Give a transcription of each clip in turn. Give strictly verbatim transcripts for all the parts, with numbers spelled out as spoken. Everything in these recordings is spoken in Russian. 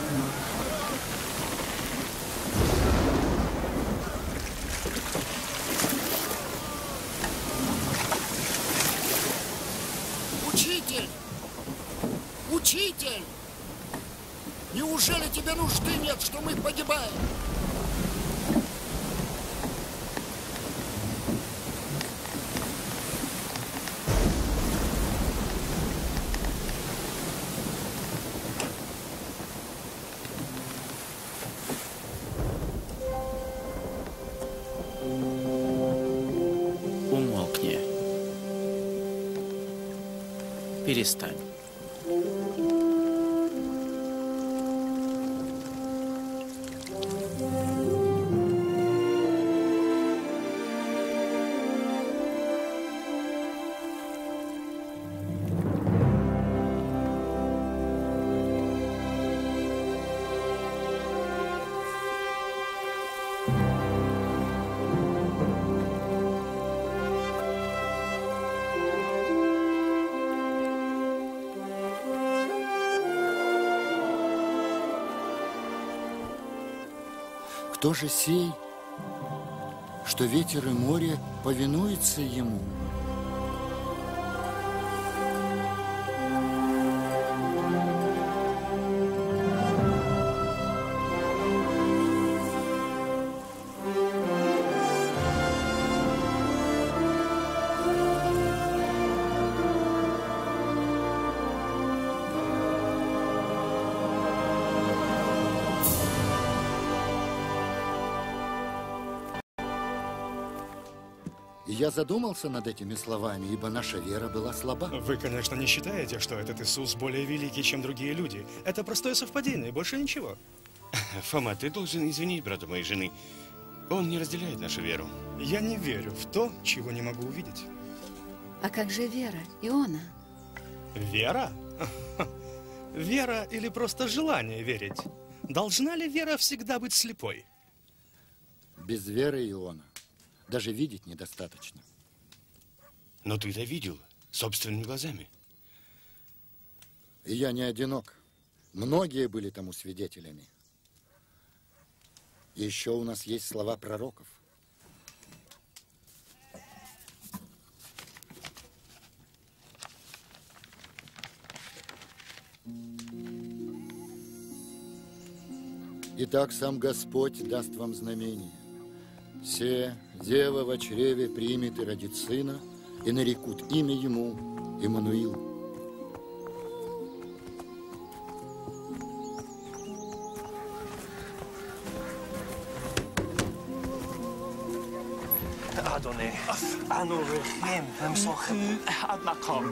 Учитель! Учитель! Неужели тебе нужды нет, что мы погибаем? Умолкни. Перестань. Кто же сей, что ветер и море повинуются ему? Я задумался над этими словами, ибо наша вера была слаба. Вы, конечно, не считаете, что этот Иисус более великий, чем другие люди. Это простое совпадение, больше ничего. Фома, ты должен извинить брата моей жены. Он не разделяет нашу веру. Я не верю в то, чего не могу увидеть. А как же вера, Иона? Вера? Вера или просто желание верить? Должна ли вера всегда быть слепой? Без веры, Иона, даже видеть недостаточно. Но ты-то видел собственными глазами. И я не одинок. Многие были тому свидетелями. И еще у нас есть слова пророков. Итак, сам Господь даст вам знамение. Се дева во чреве примет и родит сына, и нарекут имя ему Иммануил. אדוני, אנו רחים למסורכם עד מקום.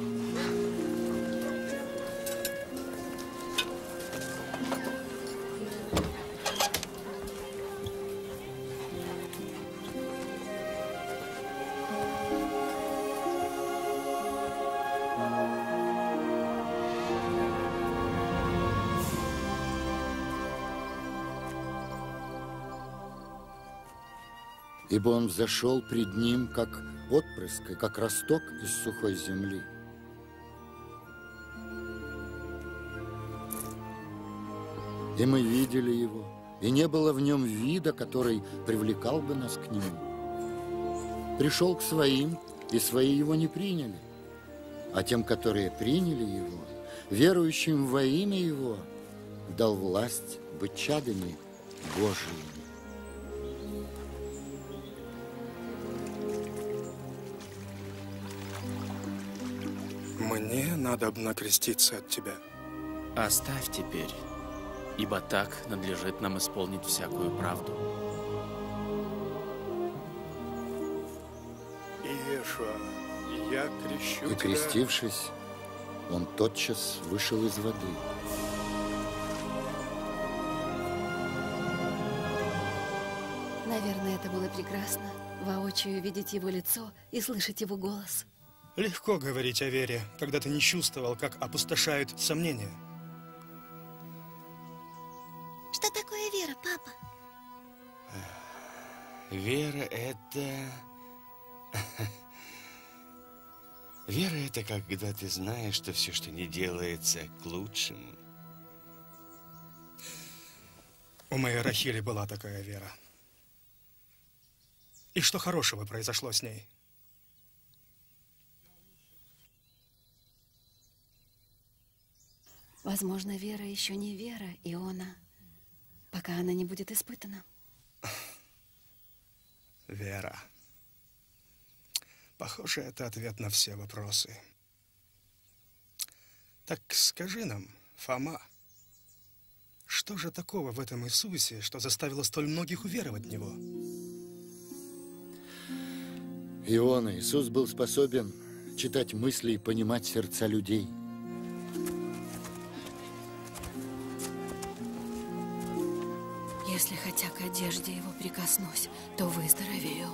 Ибо он взошел пред ним, как отпрыск и как росток из сухой земли. И мы видели его, и не было в нем вида, который привлекал бы нас к нему. Пришел к своим, и свои его не приняли. А тем, которые приняли его, верующим во имя его, дал власть быть чадами Божиими. Мне надобно креститься от тебя. Оставь теперь, ибо так надлежит нам исполнить всякую правду. Иешуа, я крещу И, тебя. крестившись, он тотчас вышел из воды. Наверное, это было прекрасно, воочию видеть его лицо и слышать его голос. Легко говорить о вере, когда ты не чувствовал, как опустошают сомнения. Что такое вера, папа? Вера – это... Вера – это когда ты знаешь, что все, что не делается, к лучшему. У моей Рахили была такая вера. И что хорошего произошло с ней? Возможно, вера еще не вера, Иона, пока она не будет испытана. Вера. Похоже, это ответ на все вопросы. Так скажи нам, Фома, что же такого в этом Иисусе, что заставило столь многих уверовать в Него? Иона, Иисус был способен читать мысли и понимать сердца людей. Если хотя к одежде его прикоснусь, то выздоровею.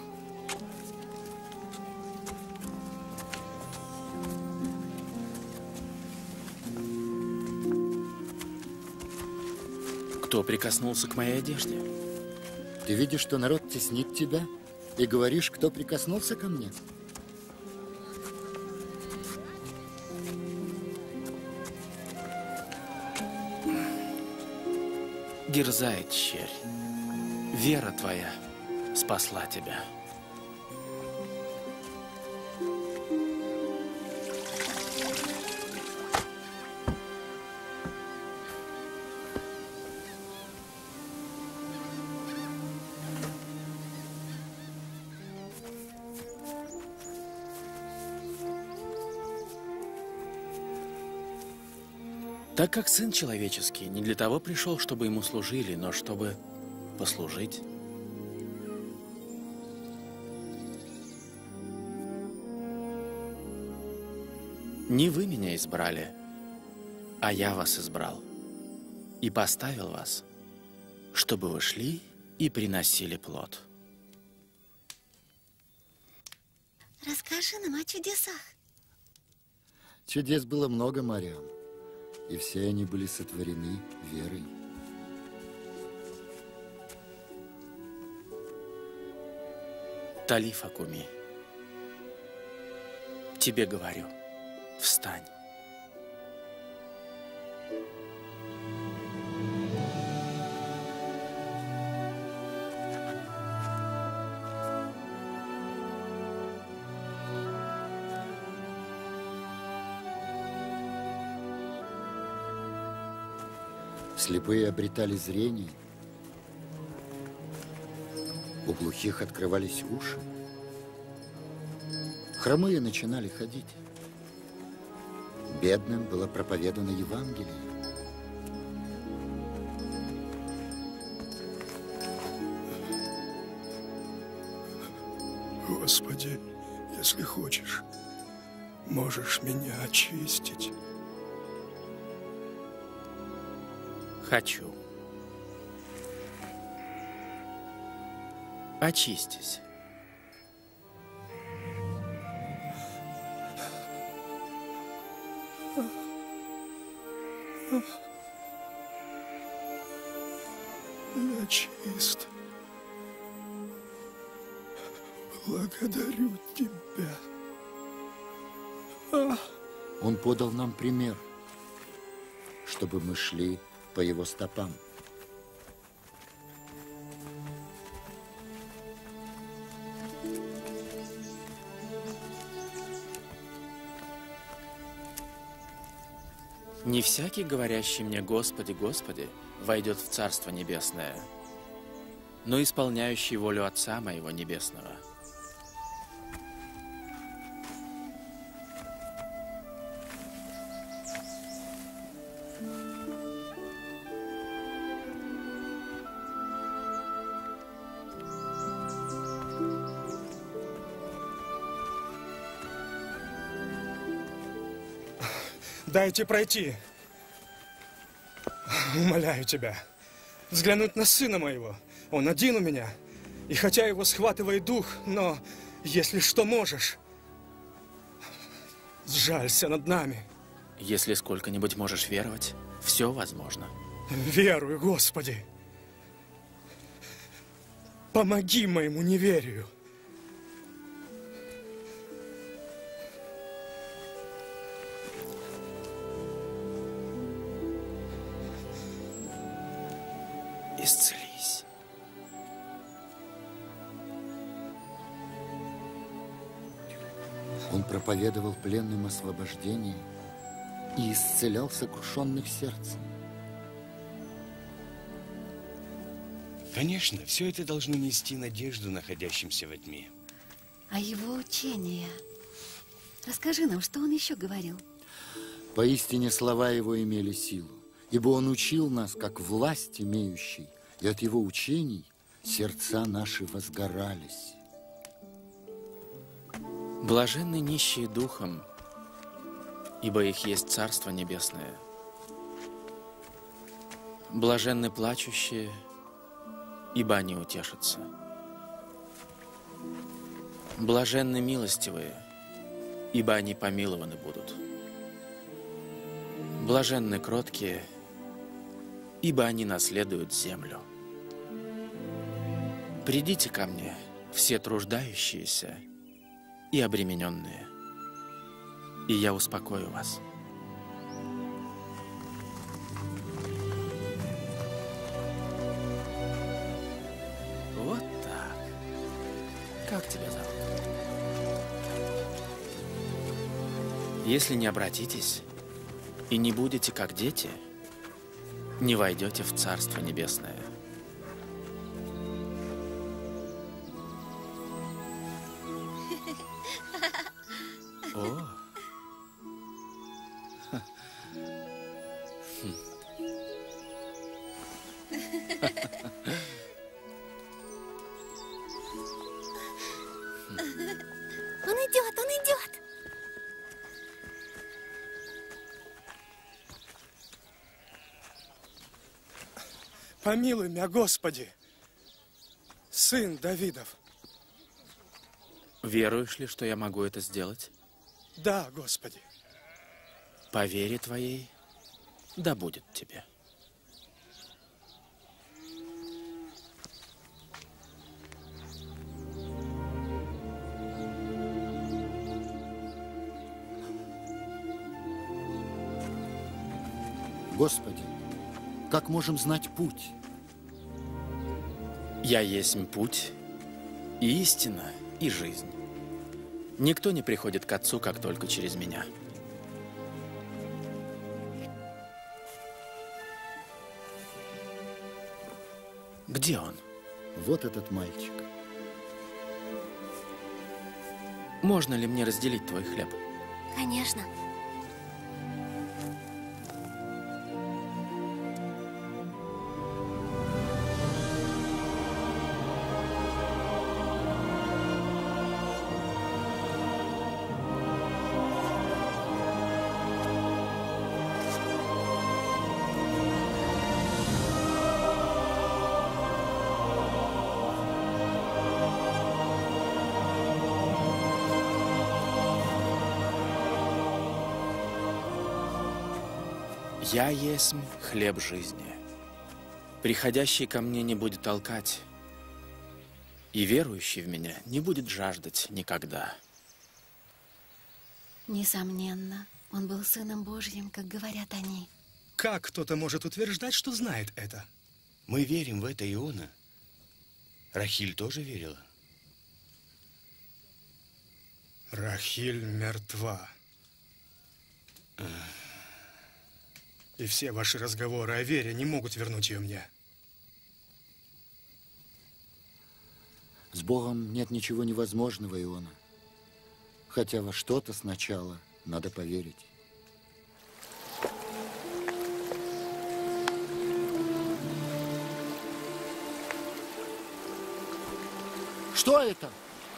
Кто прикоснулся к моей одежде? Ты видишь, что народ теснит тебя, и говоришь, кто прикоснулся ко мне? Дерзает, черь. Вера твоя спасла тебя. Так как Сын Человеческий не для того пришел, чтобы ему служили, но чтобы послужить. Не вы меня избрали, а я вас избрал и поставил вас, чтобы вы шли и приносили плод. Расскажи нам о чудесах. Чудес было много, Мариам, и все они были сотворены верой. Талифа куми, тебе говорю, встань. Слепые обретали зрение, у глухих открывались уши, хромые начинали ходить, бедным было проповедано Евангелие. Господи, если хочешь, можешь меня очистить. Хочу. Очистись. Я чист. Благодарю тебя. Он подал нам пример, чтобы мы шли по его стопам. Не всякий, говорящий мне «Господи, Господи», войдет в Царство Небесное, но исполняющий волю Отца моего Небесного. Дайте пройти. Умоляю тебя, взглянуть на сына моего. Он один у меня. И хотя его схватывает дух, но если что можешь, сжалься над нами. Если сколько-нибудь можешь веровать, все возможно. Верую, Господи. Помоги моему неверию. исцелись. Он проповедовал пленным освобождение и исцелял сокрушенных сердцем. Конечно, все это должно нести надежду находящимся во тьме. А его учение? Расскажи нам, что он еще говорил? Поистине слова его имели силу, ибо он учил нас, как власть имеющий, и от его учений сердца наши возгорались. Блаженны нищие духом, ибо их есть Царство Небесное. Блаженны плачущие, ибо они утешатся. Блаженны милостивые, ибо они помилованы будут. Блаженны кроткие, ибо они наследуют землю. Придите ко мне, все труждающиеся и обремененные, и я успокою вас. Вот так. Как тебя зовут? Если не обратитесь и не будете как дети, не войдете в Царство Небесное. О. Он идет, он идет. Помилуй меня, Господи, сын Давидов. Веруешь ли, что я могу это сделать? Да, Господи. По вере твоей, да будет тебе. Господи, как можем знать путь? Я есть путь, и истина, и жизнь. Никто не приходит к Отцу, как только через меня. Где он? Вот этот мальчик. Можно ли мне разделить твой хлеб? Конечно. Я есть хлеб жизни. Приходящий ко мне не будет толкать, и верующий в меня не будет жаждать никогда. Несомненно, он был Сыном Божьим, как говорят они. Как кто-то может утверждать, что знает это? Мы верим в это Иона. Рахиль тоже верила. Рахиль мертва. И все ваши разговоры о вере не могут вернуть ее мне. С Богом нет ничего невозможного, Иона. Хотя во что-то сначала надо поверить. Что это?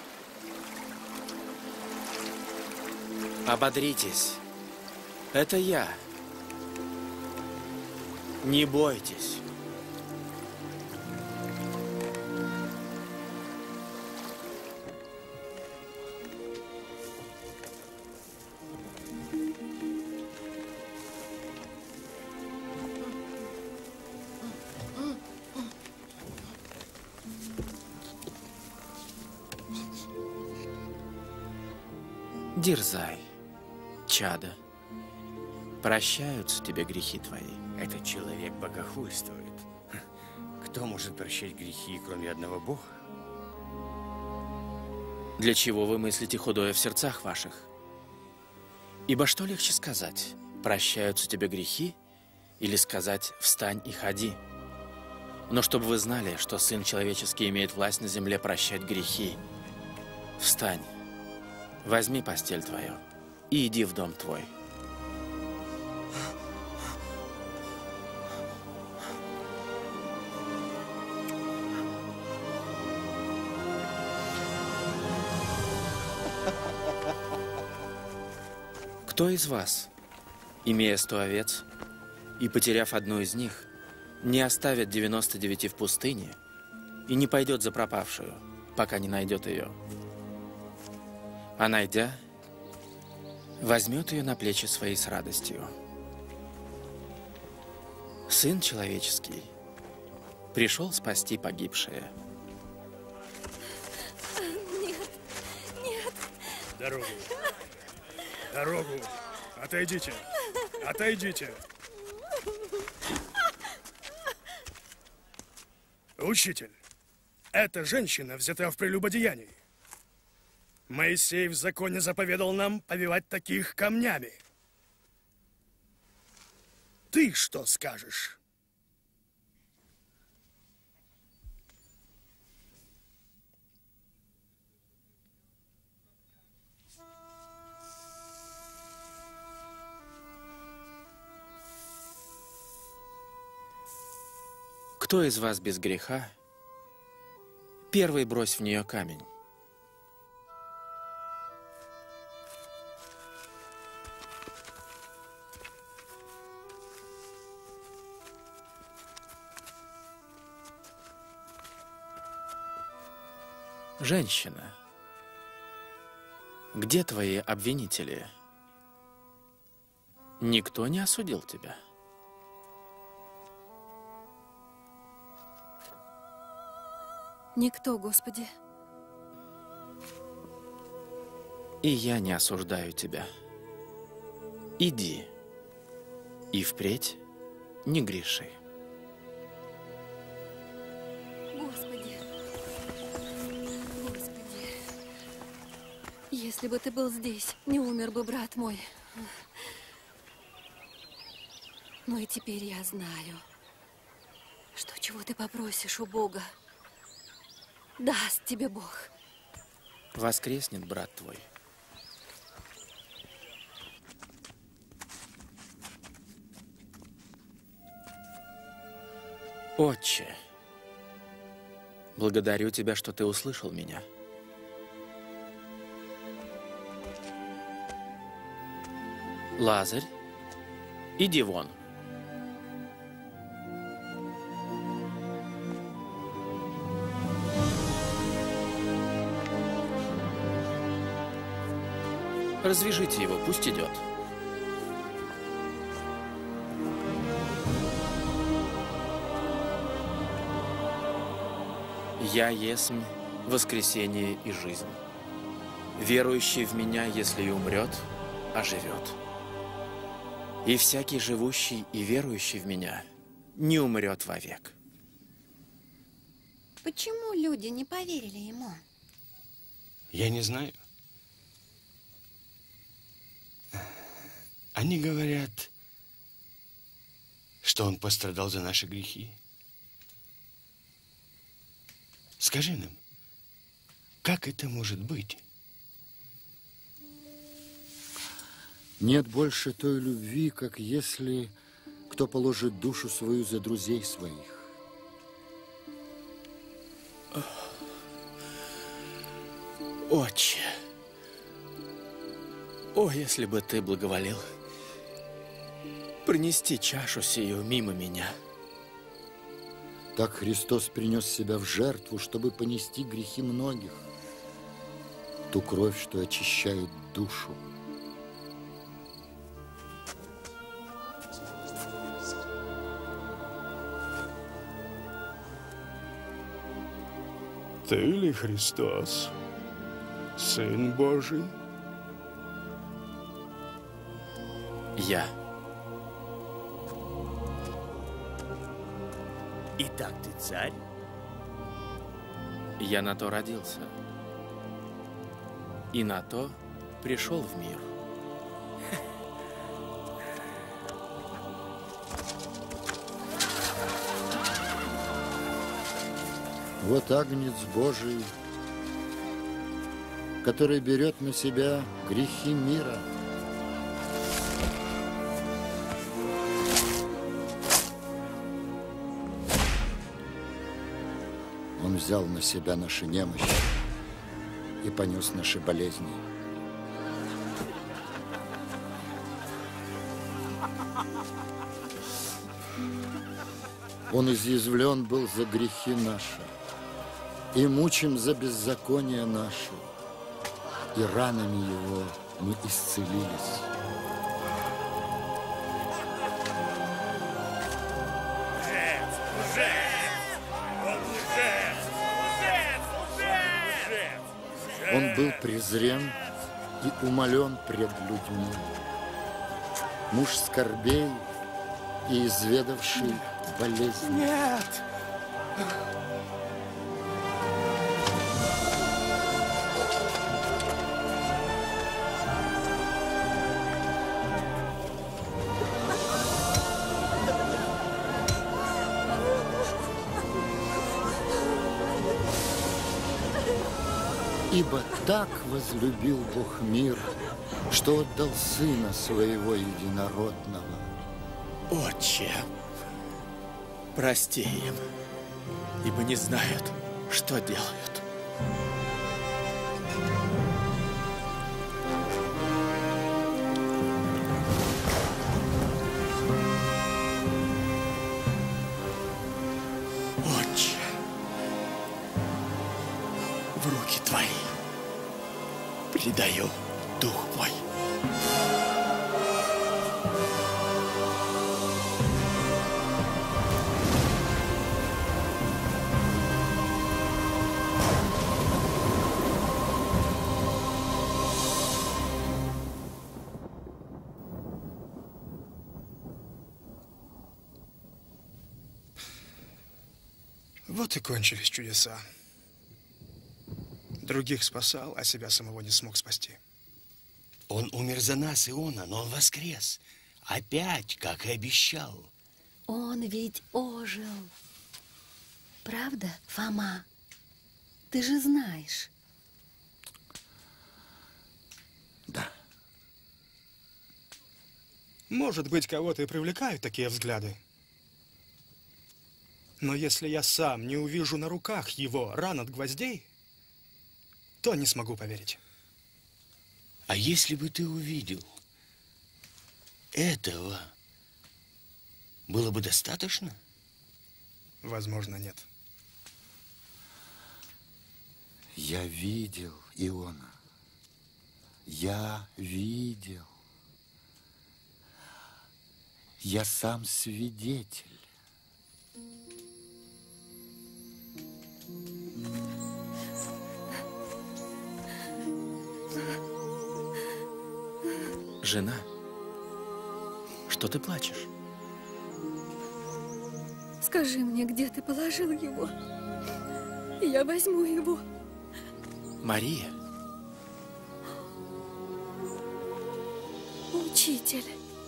Ободритесь. Это я. Не бойтесь. Дерзай, чадо. Прощаются тебе грехи твои. Этот человек богохульствует. Кто может прощать грехи, кроме одного Бога? Для чего вы мыслите худое в сердцах ваших? Ибо что легче сказать? Прощаются тебе грехи? Или сказать «встань и ходи»? Но чтобы вы знали, что Сын Человеческий имеет власть на земле прощать грехи. Встань, возьми постель твою и иди в дом твой. Кто из вас, имея сто овец и потеряв одну из них, не оставит девяносто девяти в пустыне и не пойдет за пропавшую, пока не найдет ее? А найдя, возьмет ее на плечи свои с радостью. Сын Человеческий пришел спасти погибшее. Нет, нет. Дорогу. Дорогу. Отойдите. Отойдите. Учитель, эта женщина взята в прелюбодеянии. Моисей в законе заповедал нам побивать таких камнями. Ты что скажешь? Кто из вас без греха, первый брось в нее камень. Женщина, где твои обвинители? Никто не осудил тебя? Никто, Господи. И я не осуждаю тебя. Иди, и впредь не греши. Господи. Господи. Если бы ты был здесь, не умер бы брат мой. Но и теперь я знаю, что чего ты попросишь у Бога, даст тебе Бог. Воскреснет брат твой. Отче, благодарю тебя, что ты услышал меня. Лазарь, иди вон. Развяжите его, пусть идет. Я есмь воскресение и жизнь. Верующий в меня, если и умрет, оживет. И всякий живущий и верующий в меня не умрет вовек. Почему люди не поверили ему? Я не знаю. Они говорят, что он пострадал за наши грехи. Скажи нам, как это может быть? Нет больше той любви, как если кто положит душу свою за друзей своих. Отче, о, если бы ты благоволил принести чашу сию мимо меня. Так Христос принес себя в жертву, чтобы понести грехи многих, ту кровь, что очищает душу. Ты ли Христос, Сын Божий? Я. Итак, ты царь? Я на то родился. И на то пришел в мир. Вот Агнец Божий, который берет на себя грехи мира. Он взял на себя наши немощи и понес наши болезни. Он изъязвлен был за грехи наши и мучим за беззаконие наше, и ранами его мы исцелились. Лжец! Лжец! Он лжец! Лжец! Лжец! Он был презрен и умолен пред людьми. Муж скорбей и изведавший болезни. Нет! Ибо так возлюбил Бог мир, что отдал Сына Своего Единородного. Отче, прости им, ибо не знают, что делают. Отче, в руки Твои предаю дух мой. Вот и кончились чудеса. Других спасал, а себя самого не смог спасти. Он умер за нас, Иона, но он воскрес. Опять, как и обещал. Он ведь ожил. Правда, Фома? Ты же знаешь. Да. Может быть, кого-то и привлекают такие взгляды. Но если я сам не увижу на руках его ран от гвоздей, то не смогу поверить. А если бы ты увидел, этого было бы достаточно? Возможно, нет. Я видел Иона. Я видел. Я сам свидетель. Жена, что ты плачешь? Скажи мне, где ты положил его? И я возьму его. Мария. Учитель.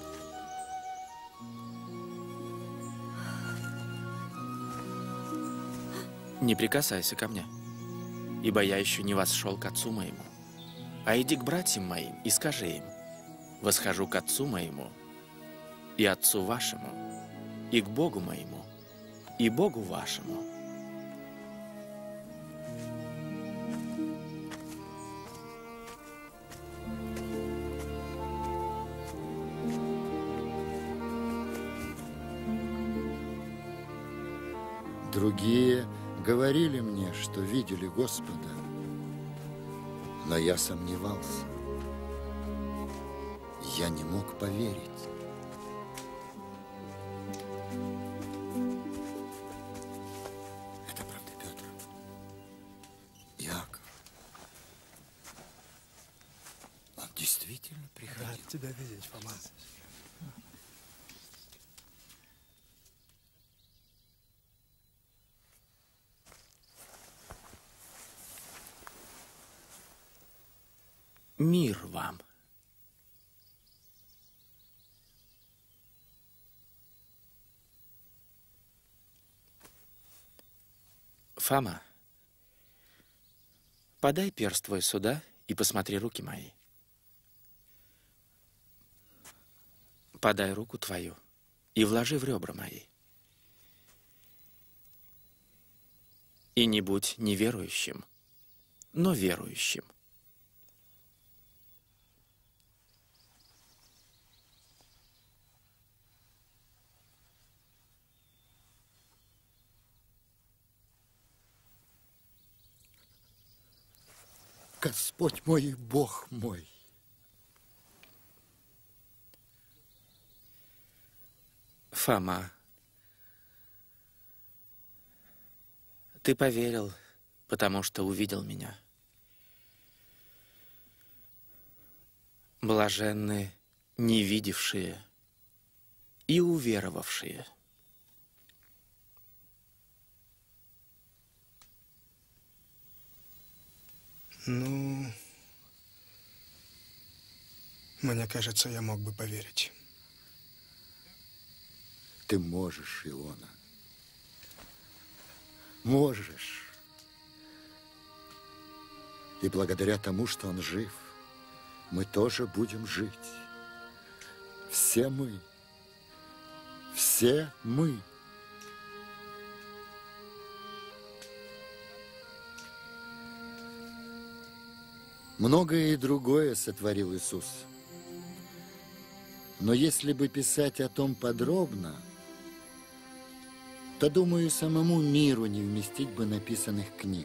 Не прикасайся ко мне, ибо я еще не восшел к отцу моему. А иди к братьям моим и скажи им: восхожу к отцу моему и отцу вашему, и к Богу моему, и Богу вашему. Другие говорили мне, что видели Господа, но я сомневался. Я не мог поверить. Это правда, Петр. Яков. Он действительно приходил. Рад тебя видеть, Фома. Мир вам. Фома, подай перст твой сюда и посмотри руки мои. Подай руку твою и вложи в ребра мои. И не будь неверующим, но верующим. Господь мой и Бог мой. Фома, ты поверил, потому что увидел меня. Блаженны не видевшие и уверовавшие. Ну, мне кажется, я мог бы поверить. Ты можешь, Иона. Можешь. И благодаря тому, что он жив, мы тоже будем жить. Все мы. Все мы. Многое и другое сотворил Иисус. Но если бы писать о том подробно, то, думаю, самому миру не вместить бы написанных книг.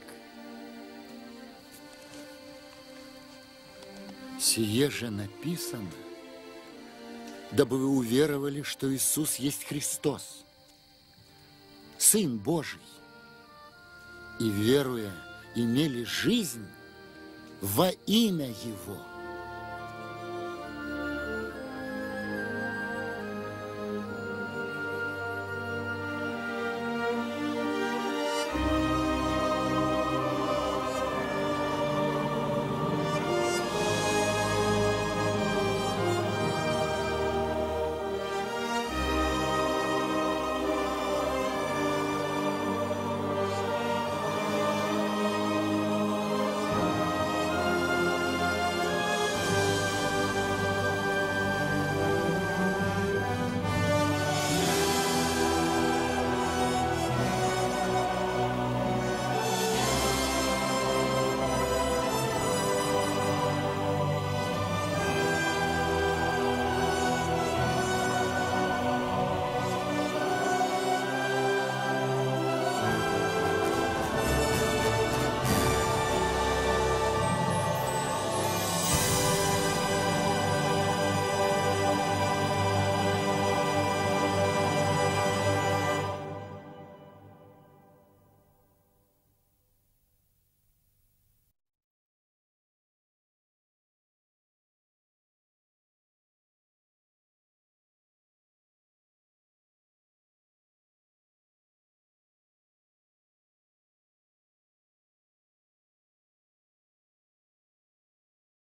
Сие же написано, дабы вы уверовали, что Иисус есть Христос, Сын Божий, и, веруя, имели жизнь во имя Его.